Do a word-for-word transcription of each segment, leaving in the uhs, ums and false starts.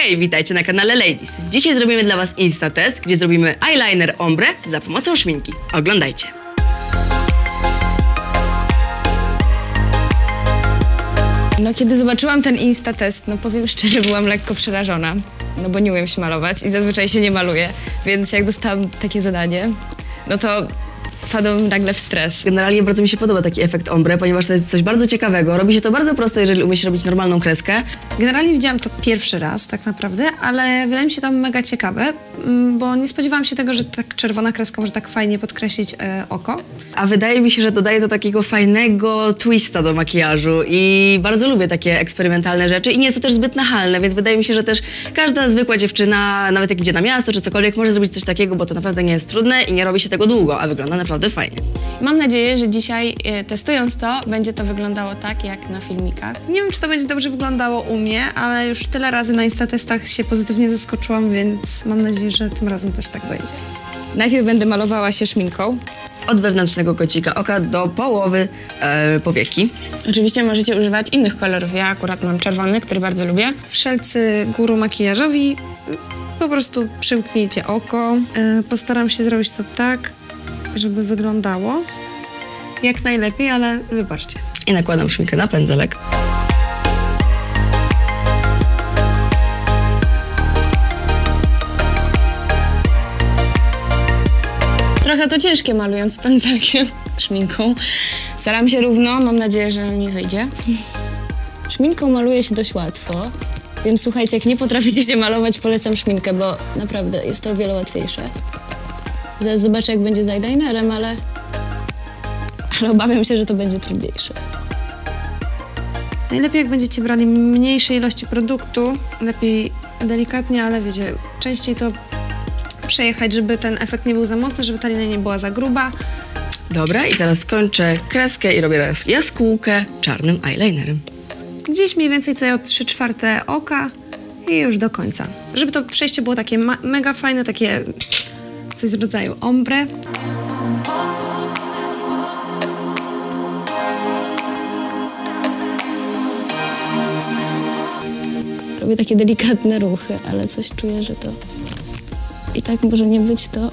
Hej, witajcie na kanale Ladies. Dzisiaj zrobimy dla Was Insta test, gdzie zrobimy eyeliner ombre za pomocą szminki. Oglądajcie. No kiedy zobaczyłam ten Insta test, no powiem szczerze, byłam lekko przerażona. No bo nie umiem się malować i zazwyczaj się nie maluję, więc jak dostałam takie zadanie, no to wpadłam nagle w stres. Generalnie bardzo mi się podoba taki efekt ombre, ponieważ to jest coś bardzo ciekawego. Robi się to bardzo prosto, jeżeli umie się robić normalną kreskę. Generalnie widziałam to pierwszy raz tak naprawdę, ale wydaje mi się to mega ciekawe, bo nie spodziewałam się tego, że tak czerwona kreska może tak fajnie podkreślić e, oko. A wydaje mi się, że dodaje to takiego fajnego twista do makijażu i bardzo lubię takie eksperymentalne rzeczy i nie jest to też zbyt nachalne, więc wydaje mi się, że też każda zwykła dziewczyna, nawet jak idzie na miasto czy cokolwiek, może zrobić coś takiego, bo to naprawdę nie jest trudne i nie robi się tego długo, a wygląda naprawdę fajnie. Mam nadzieję, że dzisiaj e, testując to, będzie to wyglądało tak, jak na filmikach. Nie wiem, czy to będzie dobrze wyglądało u mnie, ale już tyle razy na Instatestach się pozytywnie zaskoczyłam, więc mam nadzieję, że tym razem też tak będzie. Najpierw będę malowała się szminką. Od wewnętrznego kącika oka do połowy e, powieki. Oczywiście możecie używać innych kolorów. Ja akurat mam czerwony, który bardzo lubię. Wszelcy guru makijażowi, po prostu przymknijcie oko. E, postaram się zrobić to tak, żeby wyglądało jak najlepiej, ale wybaczcie. I nakładam szminkę na pędzelek. Trochę to ciężkie malując pędzelkiem, szminką. Staram się równo, mam nadzieję, że mi wyjdzie. Szminką maluje się dość łatwo, więc słuchajcie, jak nie potraficie się malować, polecam szminkę, bo naprawdę jest to o wiele łatwiejsze. Zaraz zobaczę, jak będzie z eyelinerem, ale... ale obawiam się, że to będzie trudniejsze. Najlepiej, jak będziecie brali mniejsze ilości produktu, lepiej delikatnie, ale wiecie, częściej to przejechać, żeby ten efekt nie był za mocny, żeby ta linia nie była za gruba. Dobra, i teraz kończę kreskę i robię jaskółkę czarnym eyelinerem. Gdzieś mniej więcej tutaj od trzy czwarte oka i już do końca. Żeby to przejście było takie mega fajne, takie coś z rodzaju ombre. Robię takie delikatne ruchy, ale coś czuję, że to i tak może nie być to.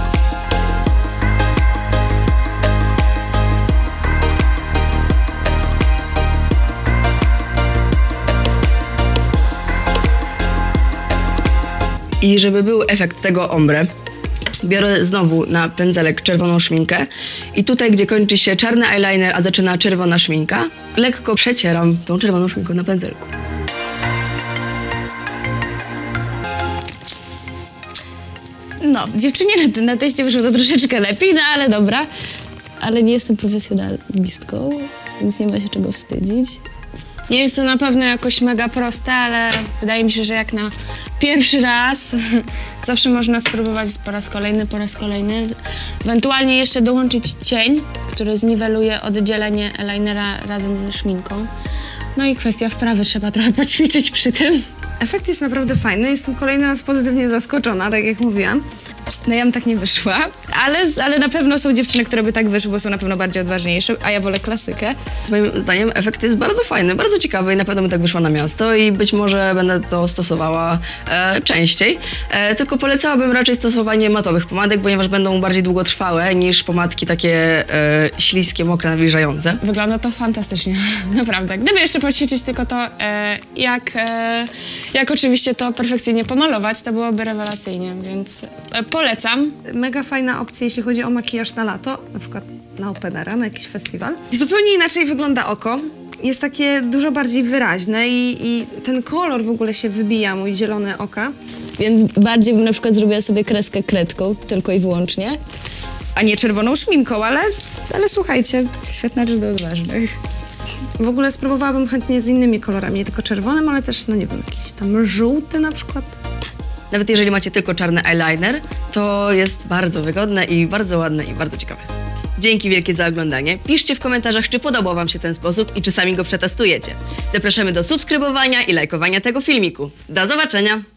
I żeby był efekt tego ombre, biorę znowu na pędzelek czerwoną szminkę i tutaj, gdzie kończy się czarny eyeliner, a zaczyna czerwona szminka, lekko przecieram tą czerwoną szminką na pędzelku. No, dziewczynie na, na teście wyszło to troszeczkę lepiej, no ale dobra. Ale nie jestem profesjonalistką, więc nie ma się czego wstydzić. Nie jest to na pewno jakoś mega proste, ale wydaje mi się, że jak na pierwszy raz zawsze można spróbować po raz kolejny, po raz kolejny. Ewentualnie jeszcze dołączyć cień, który zniweluje oddzielenie eyelinera razem ze szminką. No i kwestia wprawy, trzeba trochę poćwiczyć przy tym. Efekt jest naprawdę fajny, jestem kolejny raz pozytywnie zaskoczona, tak jak mówiłam. No ja bym tak nie wyszła, ale, ale na pewno są dziewczyny, które by tak wyszły, bo są na pewno bardziej odważniejsze, a ja wolę klasykę. Moim zdaniem efekt jest bardzo fajny, bardzo ciekawy i na pewno bym tak wyszła na miasto i być może będę to stosowała e, częściej. E, tylko polecałabym raczej stosowanie matowych pomadek, ponieważ będą bardziej długotrwałe niż pomadki takie e, śliskie, mokre, nawilżające. Wygląda to fantastycznie, naprawdę. Gdyby jeszcze poćwiczyć tylko to, e, jak, e, jak oczywiście to perfekcyjnie pomalować, to byłoby rewelacyjnie, więc e, polecam. Mega fajna opcja, jeśli chodzi o makijaż na lato, na przykład na openera, na jakiś festiwal. Zupełnie inaczej wygląda oko. Jest takie dużo bardziej wyraźne i, i ten kolor w ogóle się wybija, mój zielony oka. Więc bardziej bym na przykład zrobiła sobie kreskę kredką, tylko i wyłącznie, a nie czerwoną szminką, ale, ale słuchajcie, świetna rzecz do odważnych. W ogóle spróbowałabym chętnie z innymi kolorami, nie tylko czerwonym, ale też, no nie wiem, jakiś tam żółty na przykład. Nawet jeżeli macie tylko czarny eyeliner, to jest bardzo wygodne i bardzo ładne i bardzo ciekawe. Dzięki wielkie za oglądanie. Piszcie w komentarzach, czy podobał Wam się ten sposób i czy sami go przetestujecie. Zapraszamy do subskrybowania i lajkowania tego filmiku. Do zobaczenia!